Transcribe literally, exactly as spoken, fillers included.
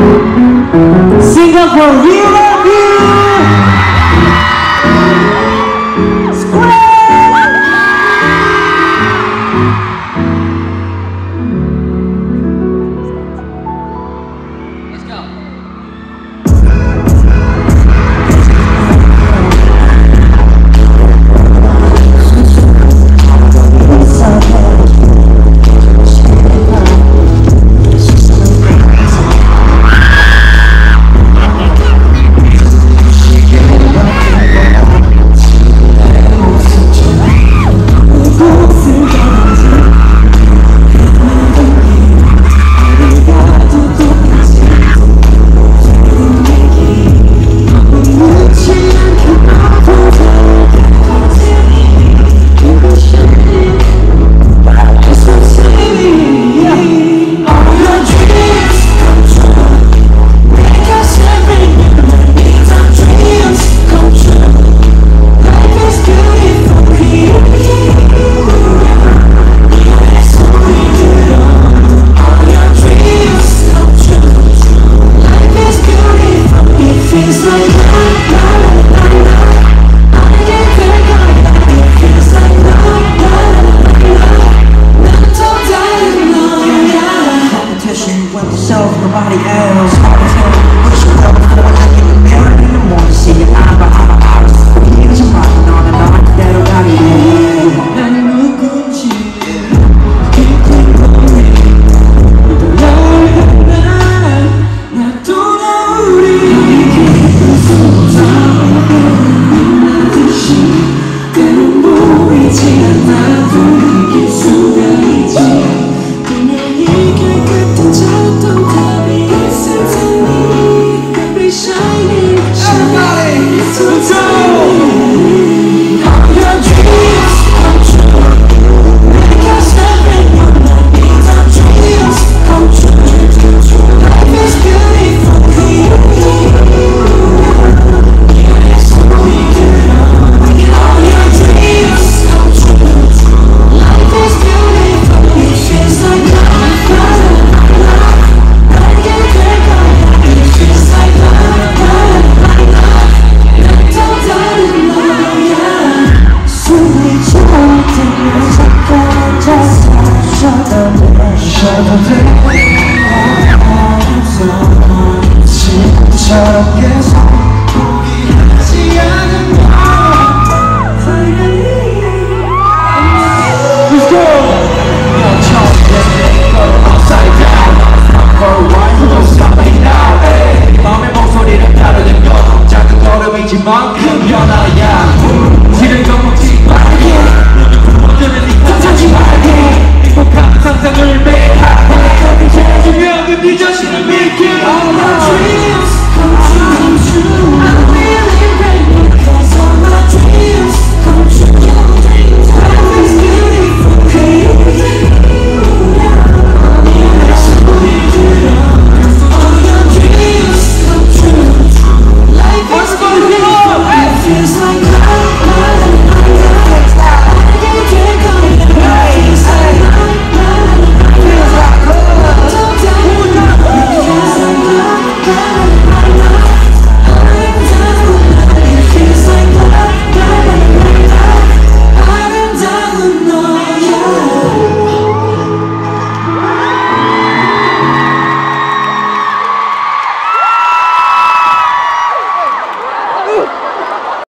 Singapore, we love you! Nobody else. Hard to tell what you love before I get in there in the morning. See your eye by eye. For years I'm riding on and on. That nobody else. 난 누군지 깊은 고민. 너를 난 나도 나 우리 깊은 속담 나듯이 때론 보이지 않아도 이길 수가 있지. 그냥 이길 같은 작동 만큼 변화야 지를 겁먹지 말게 너는 꿈어들을 잊지 말게 행복한 상상을 매일 하게 제일 중요한 건 네 자신을 믿기 All our dreams come true